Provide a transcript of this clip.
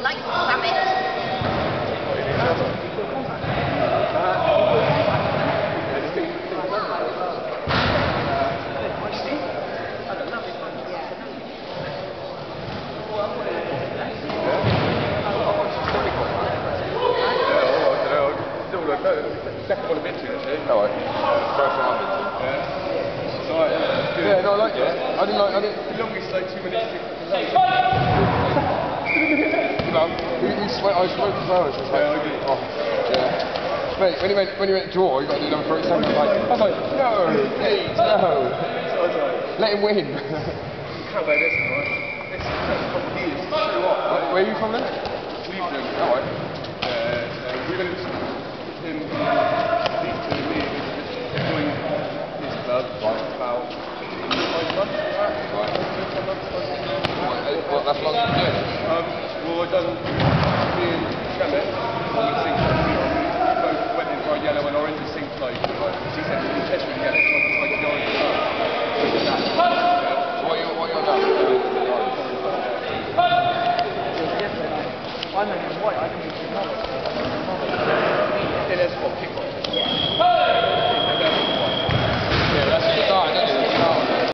like to slam it. Second one a bit too, actually. No, first one I've been to. Yeah. Alright, good. Yeah, no, I liked it. I didn't. The longest like 2 minutes. You know, I smoked as well. It's just like, Yeah, I agree. oh, yeah. Mate, when you went to draw, you got to do number 37. I was like, no, please, no. Let him win. You can't wear this, right? This is a couple of years. So what? Where are you from then? Cleveland. Oh, right. We're going to him, these two, me, joined his club about 5 months. Right. Well, that's long. Yeah. Well, I done me and Shemet on the sink. We both went in for a yellow and orange sink play. She said we test with yellow, so I tried the orange as well. So what are you on now? I'm in white, I can be Then there's what kick off.